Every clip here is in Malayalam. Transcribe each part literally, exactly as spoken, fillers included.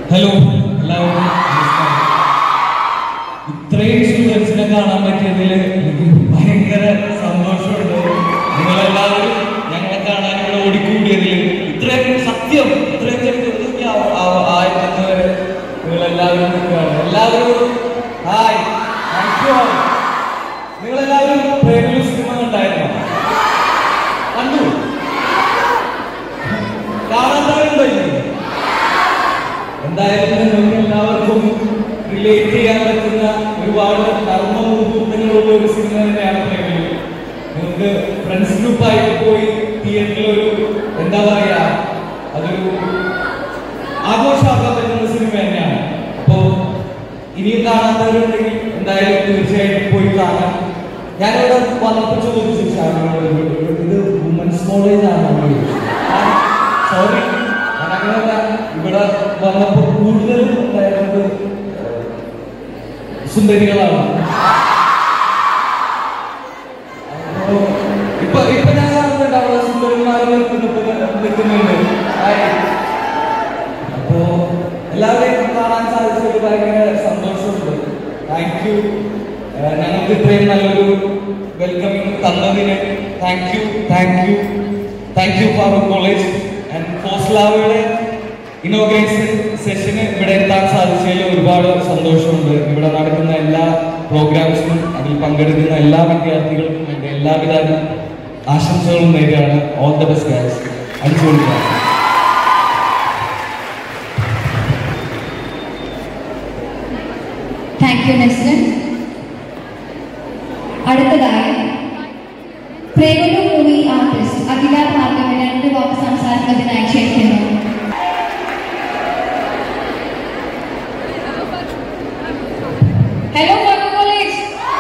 ഹലോ എല്ലാവർക്കും നമസ്കാരം. ഇത്രയും സ്റ്റുഡൻസിനെ കാണാൻ പറ്റിയതിൽ എനിക്ക് ഭയങ്കര സന്തോഷമുണ്ട്. നിങ്ങളെല്ലാവരും ഞങ്ങളെ കാണാൻ ഇവിടെ ഓടിക്കൂടിയതിൽ ഇത്രയും സത്യം ഇത്രയും ചെറുതൊക്കെ ആയിരുന്നത് വരെ നിങ്ങളെല്ലാവരും നിൽക്കുകയാണ്. എല്ലാവരും ഹായ്, താങ്ക് യു. നിങ്ങളെല്ലാവരും പ്രേമലു സിനിമ കണ്ടായിരുന്നോ? കണ്ടു? കാണാത്തവരുണ്ടോ? എന്തായാലും നിങ്ങൾക്ക് എല്ലാവർക്കും റിലേറ്റ് ചെയ്യാൻ പറ്റുന്ന ഒരുപാട് കർമ്മ മുഹൂർത്തങ്ങളുള്ള ഒരു സിനിമ തന്നെയാണ് പ്രേമലു. നിങ്ങൾക്ക് ഫ്രണ്ട്സ് ഗ്രൂപ്പായിട്ട് പോയി തിയേറ്ററിൽ ഒരു എന്താ പറയാ അതൊരു ആഘോഷമാക്കാൻ പറ്റുന്ന സിനിമ തന്നെയാണ്. അപ്പോ ഇനിയും കാണാത്തവരുണ്ടെങ്കിൽ എന്തായാലും തീർച്ചയായിട്ടും പോയി കാണാം. ഞാനിവിടെ വന്നപ്പോൾ ചോദിച്ചു, ഇത് വുമൻസ് കോളേജ് ആണോ? സോറി, അങ്ങനെയല്ല. ഇവിടെ വന്നപ്പോൾ കൂടുതലും ഉണ്ടായിരുന്നത് സുന്ദരികളാണ്. ഇപ്പൊ ഇപ്പൊ ഞാൻ കാണുന്നുണ്ട് അവിടെ സുന്ദരന്മാർ നിൽക്കുന്നുണ്ട്. അപ്പോ എല്ലാവരെയും കാണാൻ സാധിച്ചത് ഭയങ്കര സന്തോഷമുണ്ട്. Thank you. ഞങ്ങൾക്ക് ഇത്രയും നല്ലൊരു വെൽക്കമിങ് തന്നതിന് thank you thank you thank you Farook college and ഫോസ്ലാവയുടെ ഇനോഗ്രേഷൻ സെഷന് ഇവിടെ എത്താൻ സാധിച്ചതിൽ ഒരുപാട് സന്തോഷമുണ്ട്. ഇവിടെ നടക്കുന്ന എല്ലാ പ്രോഗ്രാംസിനും അതിൽ പങ്കെടുക്കുന്ന എല്ലാ വിദ്യാർത്ഥികൾക്കും എൻ്റെ എല്ലാവിധ ആശംസകളും നേരെയാണ്. All the best guys. അടിച്ചുകൊടുക്കുക. Thank you Naslen. അടുത്തതായി പ്രേമലു മൂവി ആർട്ടിസ്റ്റ് അഖില ഭാർഗവനെ രണ്ട് വാക്ക് സംസാരിക്കുന്നതിനായി ക്ഷണിക്കുന്നു. Hello college.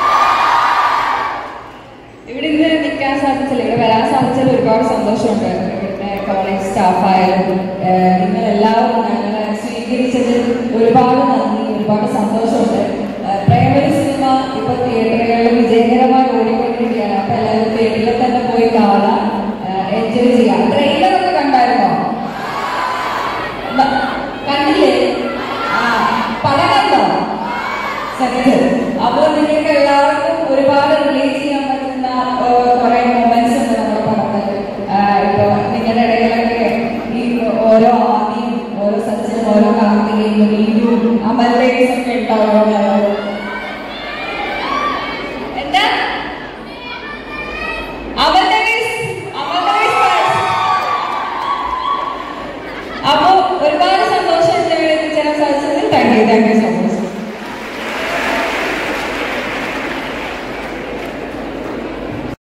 ഇവിടെ ഇന്ന് നിൽക്കാൻ സാധിച്ചില്ല, ഇവിടെ വരാൻ സാധിച്ചതിൽ ഒരുപാട് സന്തോഷമുണ്ട്. ഇവിടുത്തെ കോളേജ് സ്റ്റാഫായാലും നിങ്ങൾ എല്ലാവരും ഞങ്ങളെ സ്വീകരിച്ചതിൽ ഒരുപാട് നന്ദി, ഒരുപാട് സന്തോഷമുണ്ട്. പ്രേമലു സിനിമ ഇപ്പൊ തിയേറ്ററുകളിൽ വിജയകരമായി ഓടിക്കൊണ്ടിരിക്കുകയാണ്. അപ്പൊ എല്ലാവരും തിയേറ്ററിൽ തന്നെ പോയി കാണാം, എൻജോയ് ചെയ്യാം. ട്രെയിലറൊക്കെ കണ്ടായിരുന്നോ? കണ്ടില്ലേ? ആ പടം കണ്ടോ? സത്യം. അപ്പോൾ നിങ്ങൾക്ക് എല്ലാവർക്കും ഒരുപാട് റിലേറ്റ് ചെയ്യാൻ പറ്റുന്ന കുറെ മൊമെന്റ്സ് ഉണ്ട് നമ്മുടെ പടത്തിൽ. ഇപ്പൊ നിങ്ങളുടെ ഇടയിലൊക്കെ ഈ ഓരോ ആദിയും ഓരോ സച്ചിനും ഓരോ കാർത്തികയും വീണ്ടും അമലേസും ഒക്കെ ഉണ്ടാവുക.